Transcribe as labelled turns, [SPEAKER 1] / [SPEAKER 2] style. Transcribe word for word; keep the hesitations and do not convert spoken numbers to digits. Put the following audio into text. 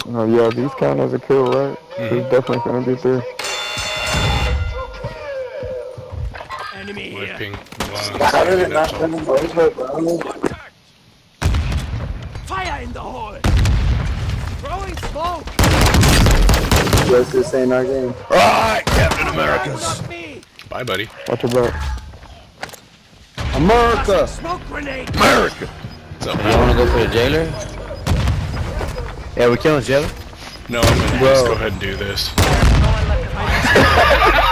[SPEAKER 1] Oh yeah, these count as a kill, right?
[SPEAKER 2] Mm-hmm.
[SPEAKER 1] There's definitely gonna be three.
[SPEAKER 3] Enemy here.
[SPEAKER 2] Whipping one
[SPEAKER 4] How did it
[SPEAKER 2] standing
[SPEAKER 4] not
[SPEAKER 2] up
[SPEAKER 4] turn
[SPEAKER 2] tall.
[SPEAKER 4] him over, bro?
[SPEAKER 3] Fire in the hole. Throwing smoke.
[SPEAKER 4] Yes, this ain't our game.
[SPEAKER 2] Alright, Captain Americas. Bye, buddy.
[SPEAKER 1] Watch your back.
[SPEAKER 4] America!
[SPEAKER 3] Smoke grenade.
[SPEAKER 2] America! What's up,
[SPEAKER 5] You
[SPEAKER 2] man?
[SPEAKER 5] wanna go for the jailer? Yeah, we killing jailer.
[SPEAKER 2] No, I'm gonna
[SPEAKER 4] Bro.
[SPEAKER 2] just go ahead and do this.